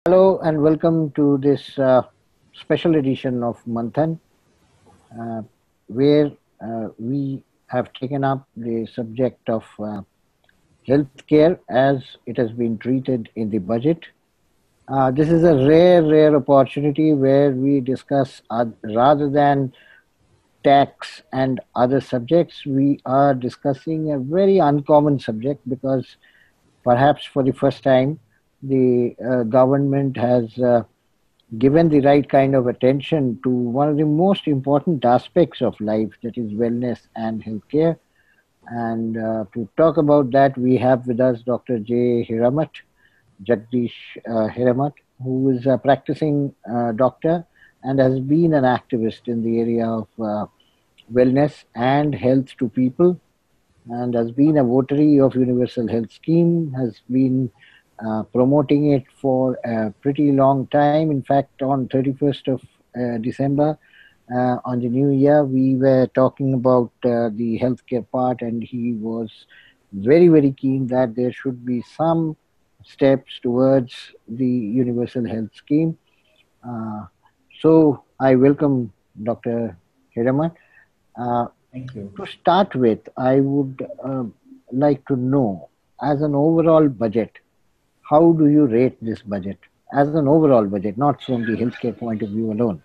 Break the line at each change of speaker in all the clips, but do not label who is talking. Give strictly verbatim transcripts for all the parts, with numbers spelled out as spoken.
Hello and welcome to this uh, special edition of Manthan, uh, where uh, we have taken up the subject of uh, healthcare as it has been treated in the budget. Uh, this is a rare, rare opportunity where we discuss, uh, rather than tax and other subjects, we are discussing a very uncommon subject because perhaps for the first time the uh, government has uh, given the right kind of attention to one of the most important aspects of life, that is wellness and healthcare. And uh, to talk about that, we have with us Doctor J. Hiremut, Jagadish uh, Hiremut, who is a practicing uh, doctor and has been an activist in the area of uh, wellness and health to people, and has been a votary of Universal Health Scheme, has been uh, promoting it for a pretty long time. In fact, on thirty-first of uh, December, uh, on the new year, we were talking about uh, the healthcare part, and he was very, very keen that there should be some steps towards the Universal Health Scheme. Uh, so I welcome Doctor Hiremut. Uh,
Thank you.
to start with, I would uh, like to know, as an overall budget, how do you rate this budget? As an overall budget, not from the healthcare point of view alone.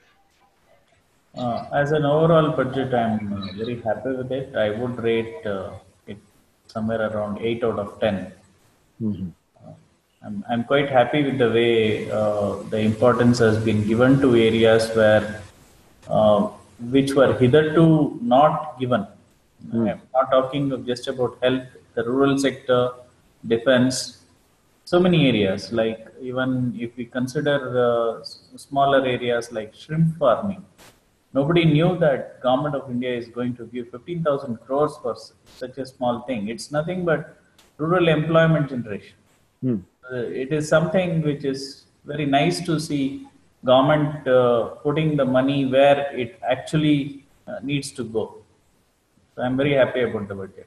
Uh, as an overall budget, I'm uh, very happy with it. I would rate uh, it somewhere around eight out of ten.
Mm-hmm.
I'm, I'm quite happy with the way uh, the importance has been given to areas where uh, which were hitherto not given.
Mm.
I'm not talking of just about health, the rural sector, defense, so many areas. Like even if we consider uh, s- smaller areas like shrimp farming, nobody knew that government of India is going to give fifteen thousand crores for s- such a small thing. It's nothing but rural employment generation.
Mm.
Uh, it is something which is very nice to see government uh, putting the money where it actually uh, needs to go. So I'm very happy about the budget.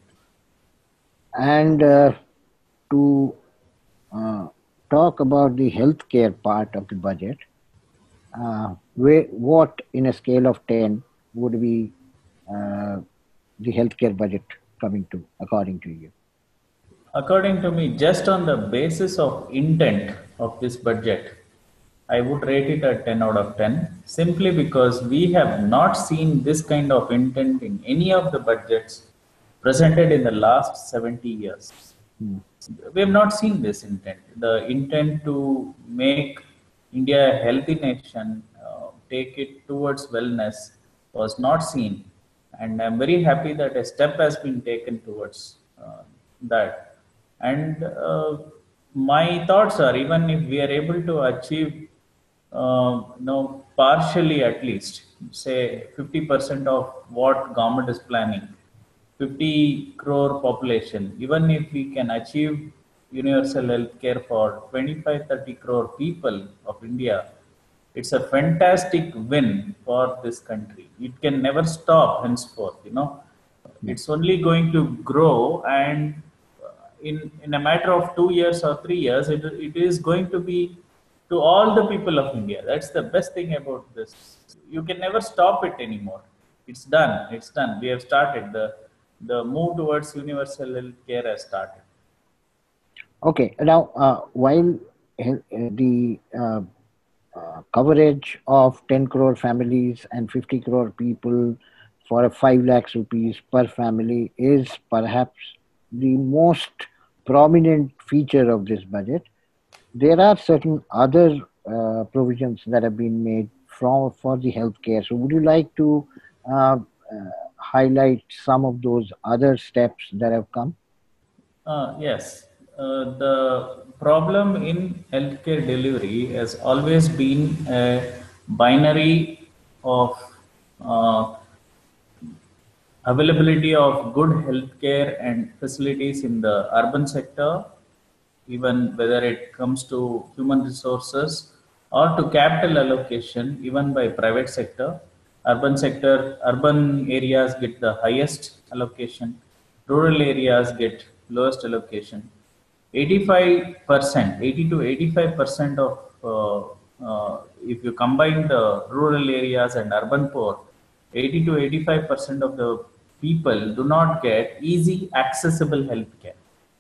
And uh, to uh, talk about the healthcare part of the budget, uh, where, what in a scale of ten would be uh, the healthcare budget coming to, according to you?
According to me, just on the basis of intent of this budget, I would rate it at ten out of ten simply because we have not seen this kind of intent in any of the budgets presented in the last seventy years.
Mm.
We have not seen this intent. The intent to make India a healthy nation, uh, take it towards wellness, was not seen. And I'm very happy that a step has been taken towards uh, that. And uh, my thoughts are, even if we are able to achieve, uh, you know, partially at least, say fifty percent of what government is planning, fifty crore population, even if we can achieve universal health care for twenty-five, thirty crore people of India, it's a fantastic win for this country. It can never stop henceforth, you know.
Mm.
It's only going to grow, and uh, in, in a matter of two years or three years, it, it is going to be to all the people of India. That's the best thing about this. You can never stop it anymore. It's done. It's done. We have started. The the move towards universal health care has started.
Okay, now uh, while hel- uh, the uh, uh, coverage of ten crore families and fifty crore people for a five lakhs rupees per family is perhaps the most prominent feature of this budget, there are certain other uh, provisions that have been made from for the healthcare. So, would you like to uh, uh, highlight some of those other steps that have come?
Uh, yes, uh, the problem in healthcare delivery has always been a binary of uh, availability of good healthcare and facilities in the urban sector, even whether it comes to human resources or to capital allocation, even by private sector. Urban sector, urban areas get the highest allocation, rural areas get lowest allocation. eighty-five percent, eighty to eighty-five percent of uh, uh, if you combine the rural areas and urban poor, eighty to eighty-five percent of the people do not get easy accessible health care.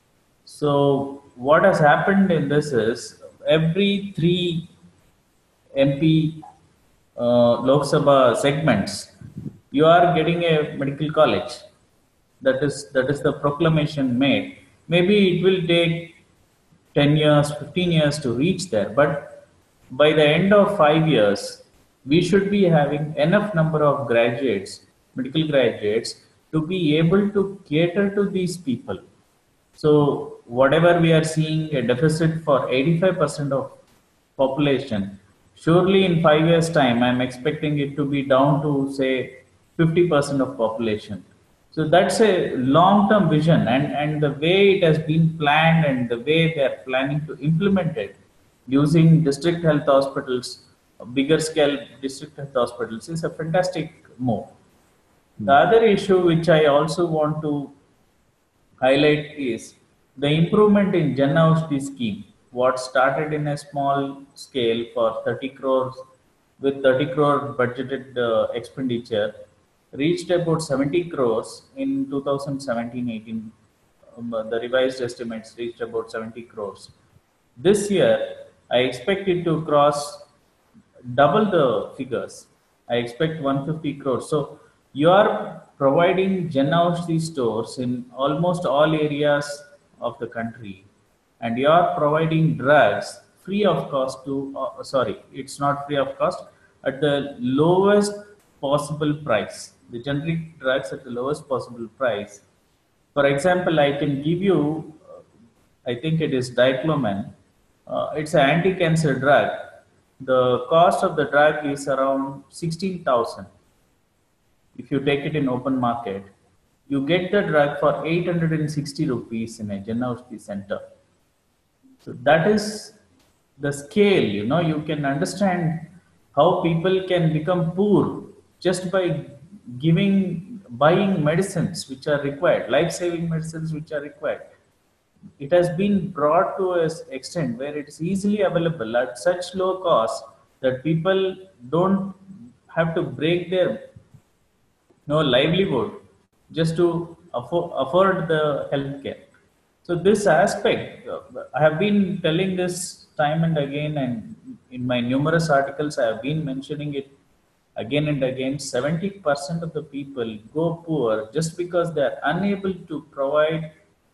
So what has happened in this is every three M P uh, Lok Sabha segments, you are getting a medical college. That is that is the proclamation made. Maybe it will take ten years, fifteen years to reach there, but by the end of five years, we should be having enough number of graduates, medical graduates, to be able to cater to these people. So whatever we are seeing a deficit for eighty-five percent of population, surely in five years time, I'm expecting it to be down to say fifty percent of population. So that's a long-term vision, and, and the way it has been planned and the way they are planning to implement it using district health hospitals, bigger scale district health hospitals is a fantastic move. The
Hmm.
other issue which I also want to highlight is the improvement in Jan Aushadhi scheme. What started in a small scale for thirty crores with thirty crore budgeted uh, expenditure reached about seventy crores in two thousand seventeen eighteen. Um, the revised estimates reached about seventy crores. This year, I expect it to cross double the figures. I expect one hundred fifty crores. So you are providing Jan Aushadhi stores in almost all areas of the country, and you are providing drugs free of cost to. Uh, sorry, it's not free of cost, at the lowest possible price. The generic drugs at the lowest possible price. For example, I can give you, uh, I think it is dicloman. Uh, it's an anti-cancer drug. The cost of the drug is around sixteen thousand. If you take it in open market, you get the drug for eight hundred sixty rupees in a Jan Aushadhi center. So that is the scale, you know, you can understand how people can become poor just by giving, buying medicines which are required, life-saving medicines which are required. It has been brought to an extent where it is easily available at such low cost that people don't have to break their no livelihood just to afford, afford the healthcare. So this aspect, uh, I have been telling this time and again, and in my numerous articles, I have been mentioning it again and again. seventy percent of the people go poor just because they are unable to provide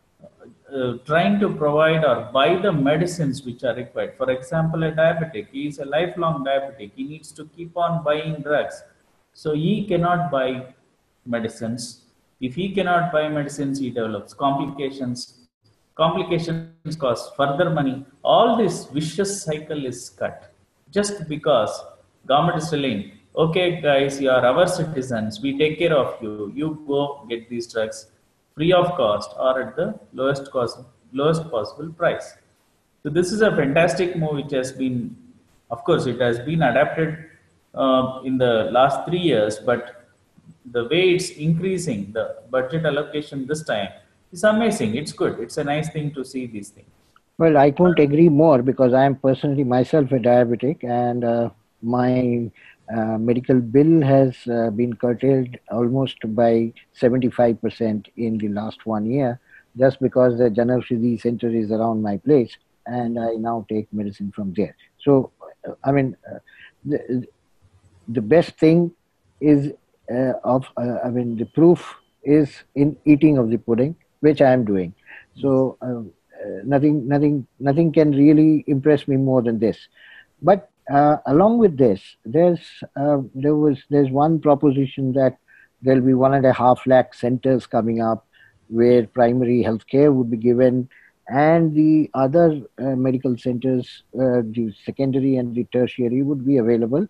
uh, trying to provide or buy the medicines which are required. For example, a diabetic, he is a lifelong diabetic, he needs to keep on buying drugs. So he cannot buy medicines. If he cannot buy medicines, he develops complications. Complications cost further money. All this vicious cycle is cut just because government is telling, okay, guys, you are our citizens. We take care of you. You go get these drugs free of cost or at the lowest cost, lowest possible price. So this is a fantastic move which has been, of course, it has been adapted uh, in the last three years, but the way it's increasing, the budget allocation this time is amazing. It's good. It's a nice thing to see these things.
Well, I couldn't agree more because I am personally myself a diabetic, and uh, my uh, medical bill has uh, been curtailed almost by seventy-five percent in the last one year, just because the Janaushadhi center is around my place, and I now take medicine from there. So, uh, I mean, uh, the, the best thing is uh, of uh, I mean the proof is in eating of the pudding, which I am doing. So uh, uh, nothing nothing nothing can really impress me more than this. But uh, along with this, there's uh, there was there's one proposition that there'll be one and a half lakh centers coming up where primary health care would be given, and the other uh, medical centers, uh, the secondary and the tertiary, would be available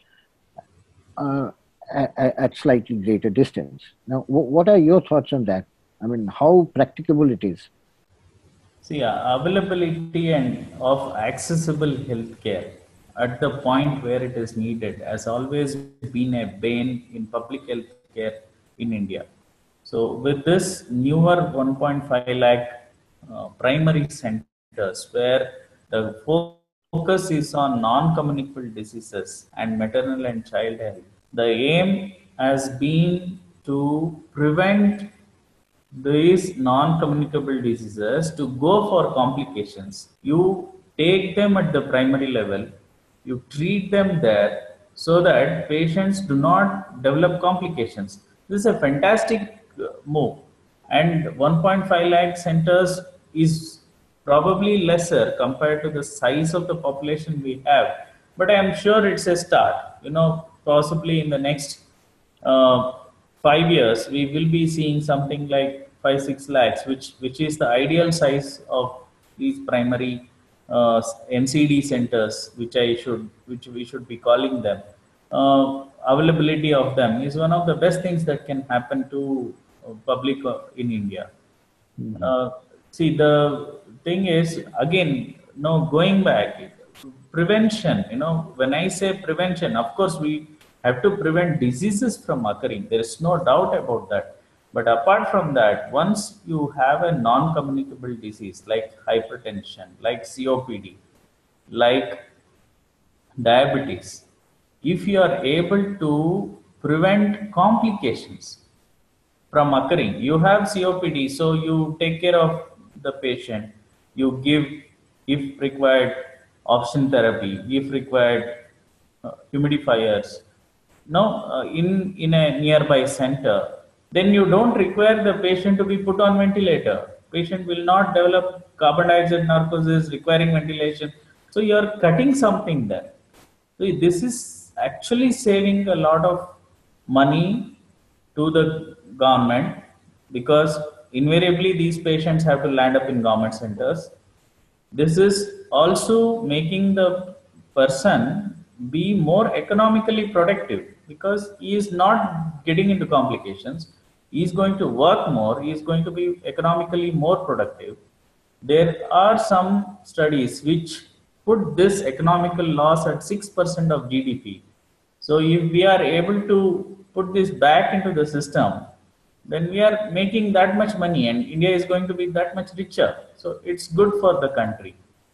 uh, at, at slightly greater distance. Now, w- what are your thoughts on that? I mean, how practicable it is?
See, uh, availability and of accessible healthcare at the point where it is needed has always been a bane in public healthcare in India. So, with this newer one point five lakh uh, primary centers where the focus focus is on non-communicable diseases and maternal and child health. The aim has been to prevent these non-communicable diseases to go for complications. You take them at the primary level, you treat them there so that patients do not develop complications. This is a fantastic uh, move, and one point five lakh centers is probably lesser compared to the size of the population we have, but I am sure it's a start. You know, possibly in the next uh, five years, we will be seeing something like five six lakhs, which which is the ideal size of these primary uh, M C D centers, which I should which we should be calling them. Uh, availability of them is one of the best things that can happen to uh, public uh, in India.
Mhm.
Uh, See, the thing is, again, no, going back, prevention, you know, when I say prevention, of course, we have to prevent diseases from occurring. There is no doubt about that. But apart from that, once you have a non communicable disease like hypertension, like C O P D, like diabetes, if you are able to prevent complications from occurring. You have C O P D, so you take care of the patient. You give, if required, oxygen therapy, if required, uh, humidifiers. Now, uh, in in a nearby center, then you don't require the patient to be put on ventilator. Patient will not develop carbon dioxide narcosis requiring ventilation. So you are cutting something there. So this is actually saving a lot of money to the government, because invariably these patients have to land up in government centers. This is also making the person be more economically productive, because he is not getting into complications. He is going to work more, he is going to be economically more productive. There are some studies which put this economical loss at six percent of G D P. So if we are able to put this back into the system, then we are making that much money and India is going to be that much richer. So it's good for the country.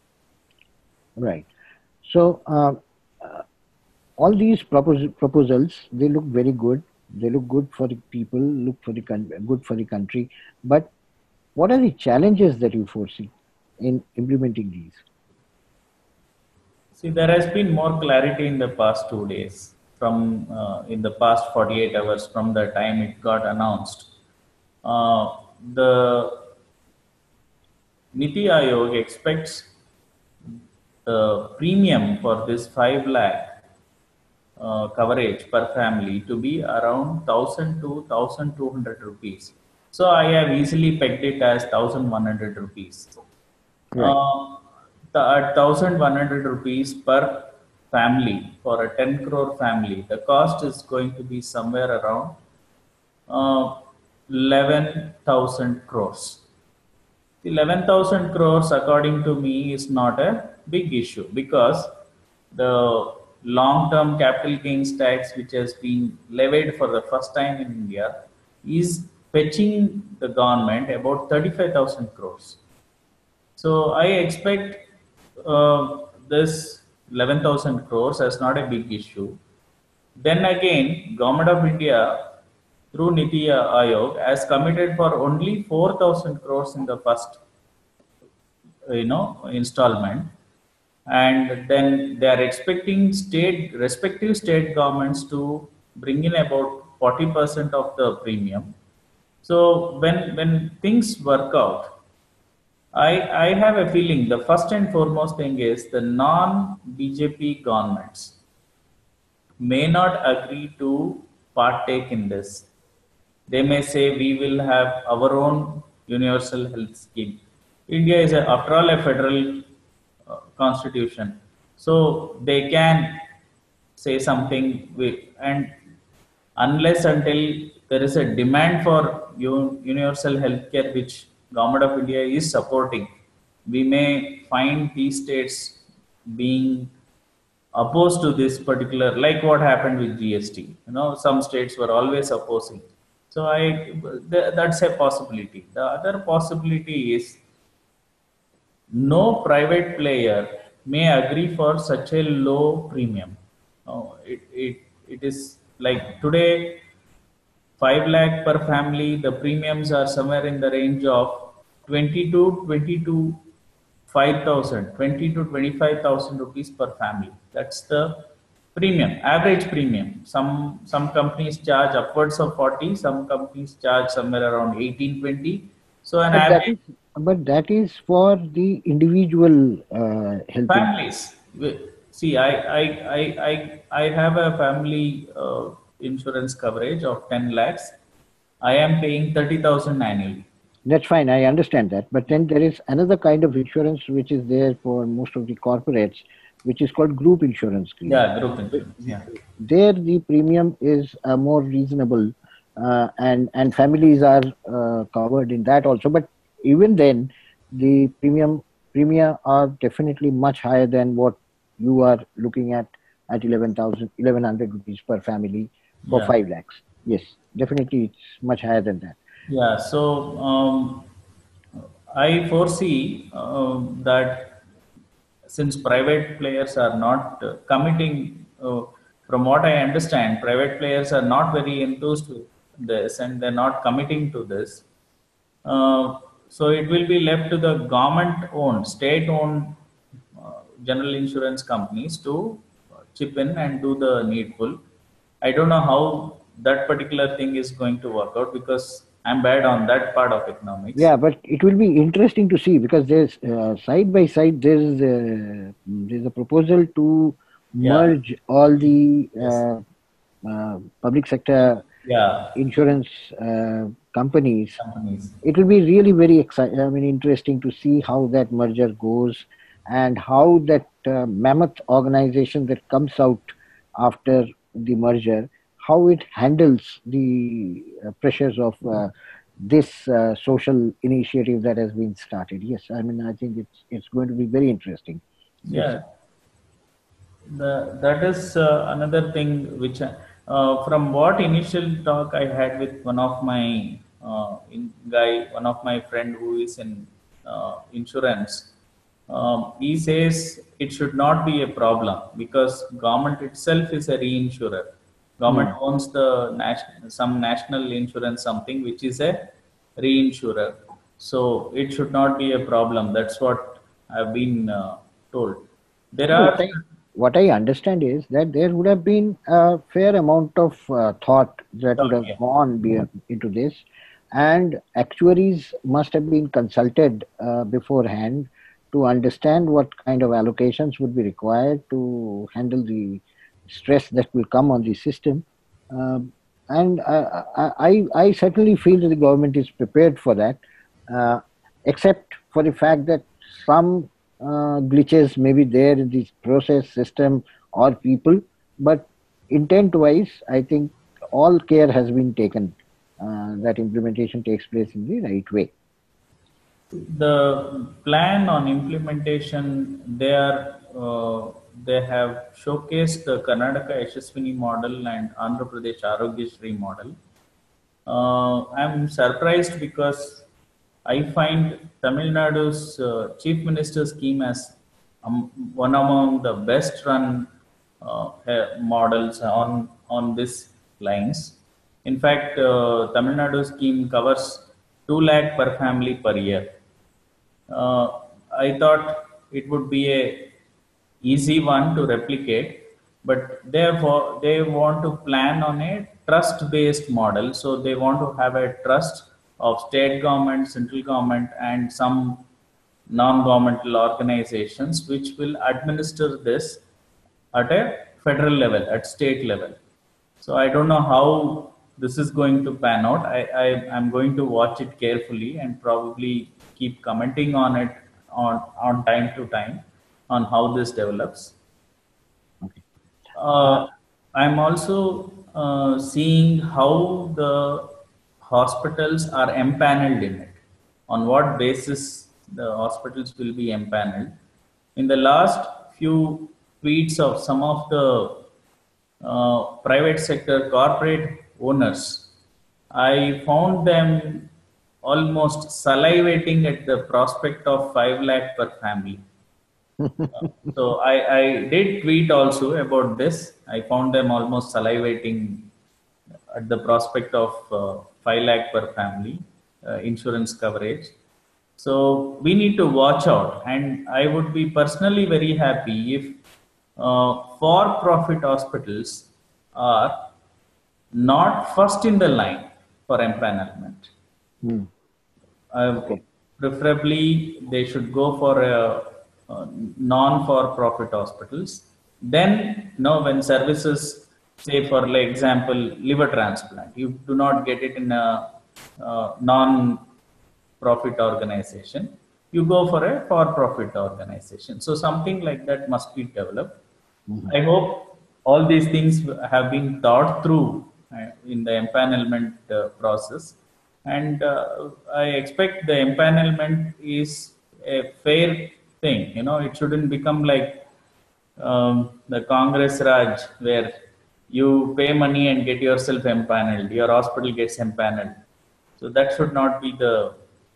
Right. So uh, uh, all these propos- proposals, they look very good. They look good for the people, look for the coun- good for the country. But what are the challenges that you foresee in implementing these?
See, there has been more clarity in the past two days, from uh, in the past forty-eight hours from the time it got announced. Uh, the Niti Aayog expects the premium for this five lakh uh, coverage per family to be around one thousand to one thousand two hundred rupees. So I have easily pegged it as one thousand one hundred rupees.
Right.
Uh, the at one thousand one hundred rupees per family for a ten crore family, the cost is going to be somewhere around uh, eleven thousand crores. eleven thousand crores, according to me, is not a big issue, because the long term capital gains tax, which has been levied for the first time in India, is fetching the government about thirty-five thousand crores. So I expect uh, this eleven thousand crores as not a big issue. Then again, Government of India through Niti Aayog has committed for only four thousand crores in the first, you know, installment, and then they are expecting state respective state governments to bring in about forty percent of the premium. So when when things work out, I, I have a feeling the first and foremost thing is the non B J P governments may not agree to partake in this. They may say we will have our own universal health scheme. India is, a, after all, a federal uh, constitution, so they can say something. With, and unless until there is a demand for un- universal healthcare, which Government of India is supporting, we may find these states being opposed to this particular, like what happened with G S T. You know, some states were always opposing. So I, th- that's a possibility. The other possibility is no private player may agree for such a low premium. Uh, it, it, it is like today five lakh per family, the premiums are somewhere in the range of twenty to twenty to five thousand, twenty to twenty-five thousand rupees per family. That's the premium, average premium. Some some companies charge upwards of forty, some companies charge somewhere around eighteen, twenty. So an
But that
average
is but that is for the individual uh, health insurance.
families. wi- See, I I I I, I have a family uh, insurance coverage of ten lakhs. I am paying thirty thousand annually.
That's fine. I understand that. But then there is another kind of insurance which is there for most of the corporates, which is called group insurance scheme.
Yeah, group insurance. Yeah.
There, the premium is uh, more reasonable, uh, and and families are uh, covered in that also. But even then, the premium premium are definitely much higher than what you are looking at at eleven thousand, eleven hundred rupees per family for
Yeah.
five lakhs. Yes, definitely it's much higher than that.
Yeah. So um, I foresee um that since private players are not uh, committing, uh, from what I understand, private players are not very enthused with this and they're not committing to this. Uh, so it will be left to the government-owned, state-owned uh, general insurance companies to chip in and do the needful. I don't know how that particular thing is going to work out because I'm bad on that part of economics.
Yeah, but it will be interesting to see because there's uh, side by side there's a, there's a proposal to
Yeah.
merge all the
Yes.
uh, uh, public sector
Yeah.
insurance uh, companies.
Companies.
It will be really very exciting. I mean, interesting to see how that merger goes and how that uh, mammoth organization that comes out after the merger, how it handles the uh, pressures of uh, this uh, social initiative that has been started. Yes, I mean, I think it's it's going to be very interesting. Yes.
Yeah. The, that is uh, another thing which, I- uh, from what initial talk I had with one of my uh, in guy, one of my friend who is in uh, insurance, um, he says it should not be a problem because government itself is a reinsurer. Government
Hmm.
owns the national, some national insurance, something which is a reinsurer. So it should not be a problem. That's what I've been uh, told. There
No, what
are
I what I understand is that there would have been a fair amount of uh, thought that would
thought,
have
yeah.
gone be, into this, and actuaries must have been consulted uh, beforehand to understand what kind of allocations would be required to handle the stress that will come on the system. Um, and I, I, I I certainly feel that the government is prepared for that, uh, except for the fact that some uh, glitches may be there in the process, system, or people, but intent wise, I think all care has been taken uh, that implementation takes place in the right way.
The plan on implementation, they are uh, they have showcased the Karnataka Yashaswini model and Andhra Pradesh Arogyasri model. Uh, I'm surprised because I find Tamil Nadu's uh, Chief Minister scheme as um, one among the best run uh, eh, models on on this lines. In fact, uh, Tamil Nadu scheme covers two lakh per family per year. uh, I thought it would be a easy one to replicate, but therefore they want to plan on a trust-based model. So they want to have a trust of state government, central government, and some non-governmental organizations which will administer this at a federal level, at state level. So I don't know how this is going to pan out. I, I am going to watch it carefully and probably keep commenting on it on, on time to time on how this develops.
Okay. Uh,
Uh, I'm also uh, seeing how the hospitals are empaneled in it. On what basis the hospitals will be empaneled. In the last few tweets of some of the uh, private sector corporate owners, I found them almost salivating at the prospect of five lakh per family. So I, I did tweet also about this. I found them almost salivating at the prospect of uh, five lakh per family uh, insurance coverage. So we need to watch out. And I would be personally very happy if uh, for profit hospitals are not first in the line for empanelment.
Hmm.
Uh,
Okay.
Preferably, they should go for a, uh, non-for-profit hospitals. Then, you know, when services, say for like example, liver transplant, you do not get it in a uh, non-profit organization. You go for a for-profit organization. So something like that must be developed.
Mhm.
I hope all these things have been thought through uh, in the empanelment uh, process, and uh, I expect the empanelment is a fair thing. You know, it shouldn't become like um, the Congress Raj, where you pay money and get yourself empaneled, your hospital gets empaneled. So that should not be the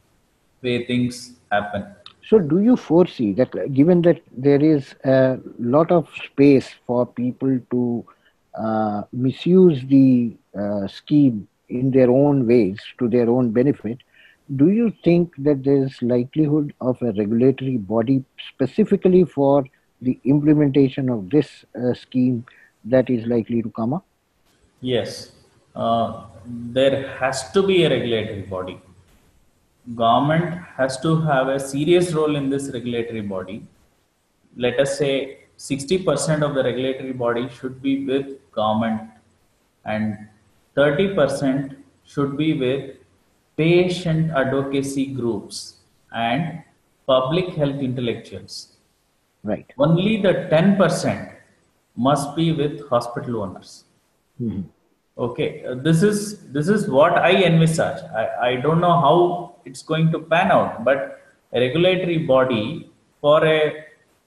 way things happen.
So, do you foresee that, uh, given that there is a lot of space for people to uh, misuse the uh, scheme in their own ways to their own benefit, do you think that there is likelihood of a regulatory body specifically for the implementation of this uh, scheme that is likely to come up?
Yes, uh, there has to be a regulatory body. Government has to have a serious role in this regulatory body. Let us say sixty percent of the regulatory body should be with government, and thirty percent should be with patient advocacy groups and public health intellectuals.
Right.
Only the ten percent must be with hospital owners.
Mhm.
Okay, uh, this is this is what I envisage. I, I don't know how it's going to pan out, but a regulatory body for a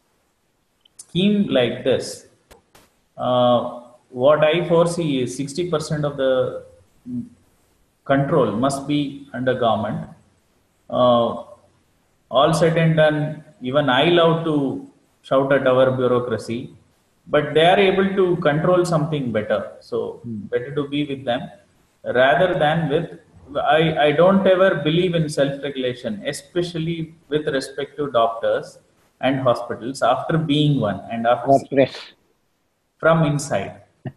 scheme like this, uh, what I foresee is sixty percent of the mm, control must be under government. Uh, all said and done, even I love to shout at our bureaucracy, but they are able to control something better. So
Mm.
better to be with them rather than with. I, I don't ever believe in self-regulation, especially with respect to doctors and hospitals after being one and after
Or
seeing
press.
from inside.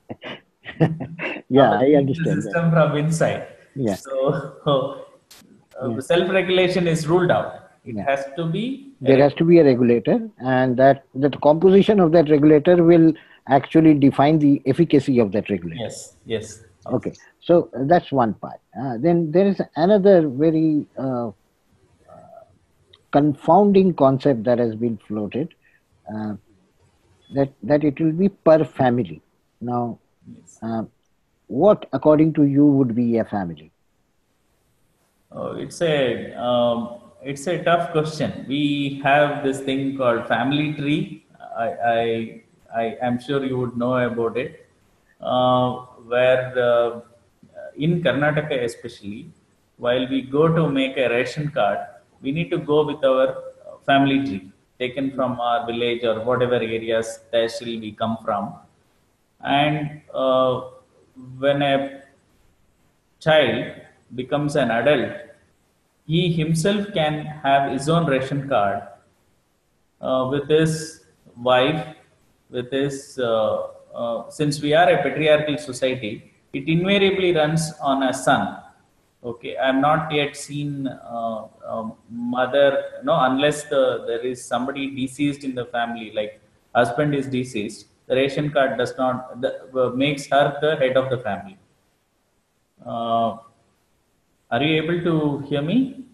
Yeah,
After
I
seeing the
understand that.
system from inside.
Yeah,
So
yeah,
uh, self-regulation is ruled out. It
yeah.
has to be a
There has to be a regulator, and that that the composition of that regulator will actually define the efficacy of that regulator.
yes, yes, yes.
Okay, so uh, that's one part. Uh, then there is another very uh, confounding concept that has been floated, uh, that that it will be per family. Now,
Yes.
uh, what according to you would be a family?
Oh, it's a um, it's a tough question. We have this thing called family tree. I I, I am sure you would know about it. Uh, where uh, in Karnataka especially, while we go to make a ration card, we need to go with our uh, family tree taken from our village or whatever areas tehsil we come from, and uh, when a child becomes an adult, he himself can have his own ration card uh, with his wife, with his, uh, uh, since we are a patriarchal society, it invariably runs on a son. Okay, I'm not yet seen uh, um, mother, no, unless the there is somebody deceased in the family, like husband is deceased, the ration card does not the, uh, makes her the head of the family. Uh, are you able to hear me?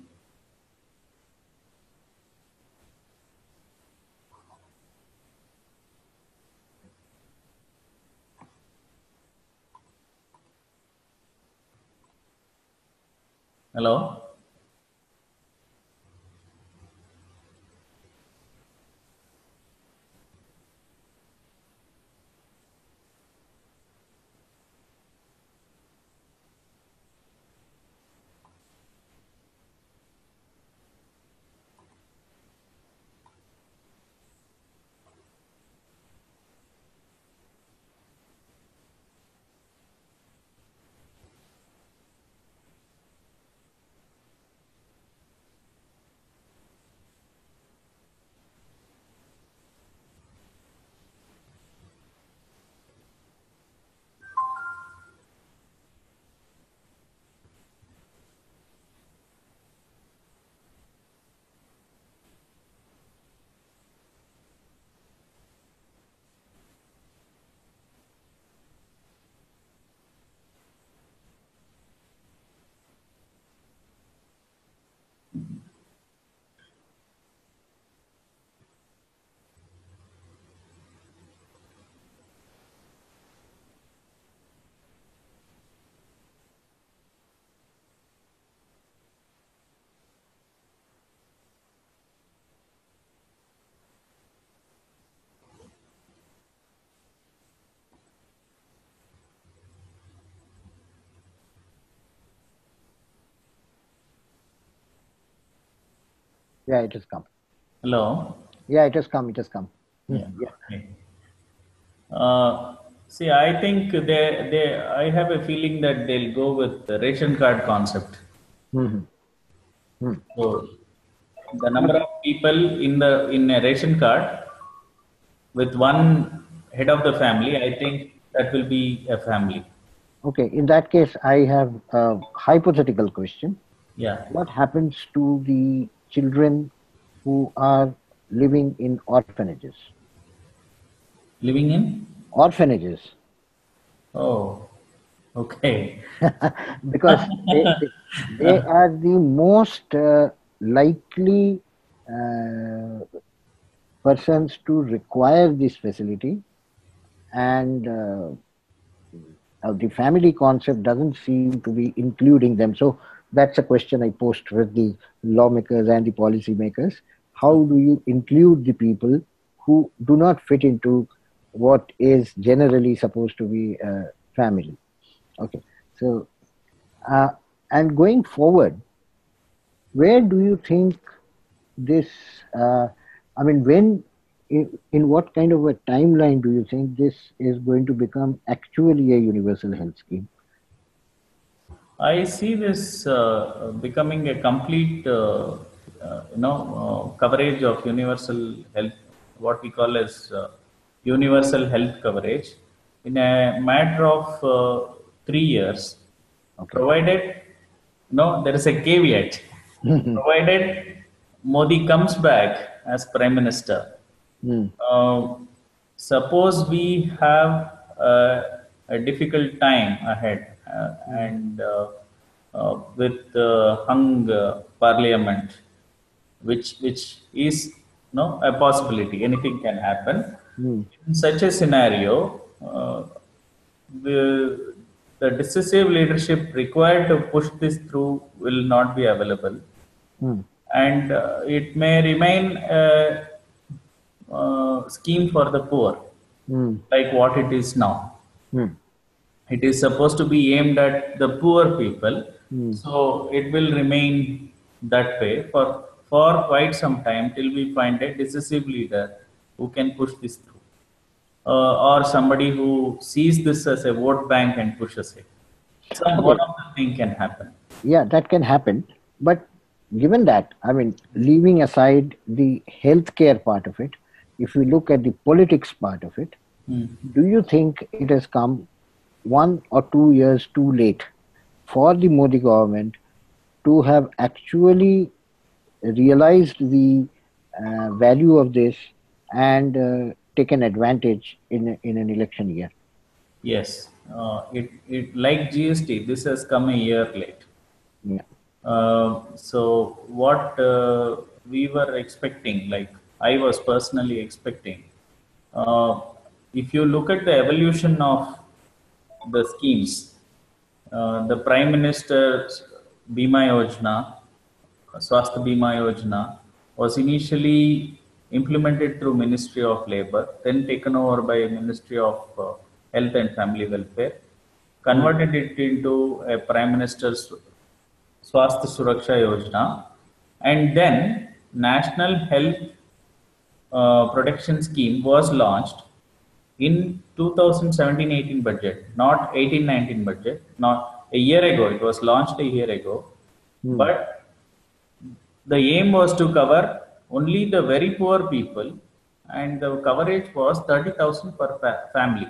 Hello?
Yeah, it has come.
Hello.
Yeah, it has come. It has come.
Yeah.
Mhm. Yeah.
Okay. Uh, see, I think they they. I have a feeling that they'll go with the ration card concept.
Hmm. Hmm.
So the
But
number of people in the in a ration card with one head of the family, I think that will be a family.
okay, in that case, I have a hypothetical question.
Yeah.
What happens to the children who are living in orphanages?
Living in?
Orphanages,
Oh, okay.
because they, they, they are the most uh, likely uh, persons to require this facility, and uh, uh, the family concept doesn't seem to be including them. So that's a question I posed with the lawmakers and the policymakers. How do you include the people who do not fit into what is generally supposed to be a family? Okay, so uh, and going forward, where do you think this? Uh, I mean, when in, in what kind of a timeline do you think this is going to become actually a universal health scheme?
I see this uh, becoming a complete, uh, uh, you know, uh, coverage of universal health, what we call as uh, universal health coverage, in a matter of uh, three years,
Okay.
provided, no, there is a caveat, provided Modi comes back as Prime Minister.
Mm,
uh, Suppose we have uh, a difficult time ahead, uh,
mm,
and uh, uh, with uh, hung uh, parliament, which which is no a possibility. Anything can happen.
mm,
In such a scenario, uh, the, the decisive leadership required to push this through will not be available,
mm,
and uh, it may remain a, uh, scheme for the poor,
mm,
like what it is now.
mm,
It is supposed to be aimed at the poor people,
mm.
so it will remain that way for for quite some time till we find a decisive leader who can push this through, uh, or somebody who sees this as a vote bank and pushes it. Some one
Okay,
of the thing can happen.
yeah, that can happen. But given that, I mean, leaving aside the healthcare part of it, if we look at the politics part of it,
Hmm.
do you think it has come one or two years too late for the Modi government to have actually realized the uh, value of this and uh, taken advantage in in an election year?
Yes, uh, it it like G S T. This has come a year late.
Yeah.
Uh, so what uh, we were expecting, like I was personally expecting, uh, if you look at the evolution of the schemes, uh, the Prime Minister's Bima Yojana, Swasthya Bima Yojana, was initially implemented through Ministry of Labor, then taken over by Ministry of uh, Health and Family Welfare,
Mm,
converted it into a Prime Minister's Swasthya Suraksha Yojana, and then National Health uh, Protection Scheme was launched in two thousand seventeen eighteen budget, not eighteen nineteen budget, not a year ago. It was launched a year ago,
mm,
but the aim was to cover only the very poor people, and the coverage was thirty thousand per fa- family.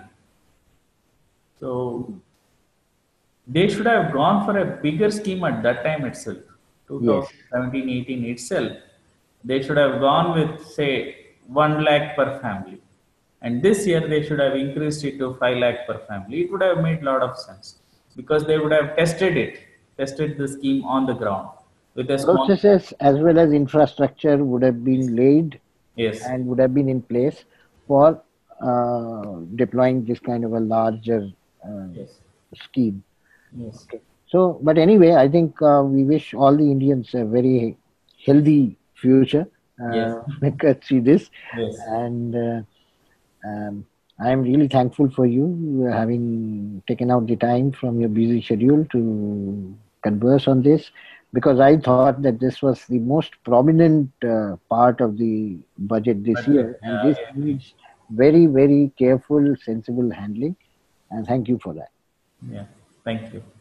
So
mm.
they should have gone for a bigger scheme at that time itself,
Yes.
two thousand seventeen eighteen itself. They should have gone with, say, one lakh per family. And this year they should have increased it to five lakh per family. It would have made a lot of sense because they would have tested it, tested the scheme on the ground with a small.
Processes as well as infrastructure would have
Yes.
been laid
Yes.
and would have been in place for uh, deploying this kind of a larger uh,
Yes.
scheme.
Yes.
Okay. So, but anyway, I think uh, we wish all the Indians a very healthy future
Yes.
uh, because see this,
Yes.
and uh, um, I'm really thankful for you uh, having taken out the time from your busy schedule to converse on this. because I thought that this was the most prominent uh, part of the budget this
Budget.
year, and
Yeah,
this
I agree.
needs very, very careful, sensible handling. And thank you for that.
Yeah. Thank you.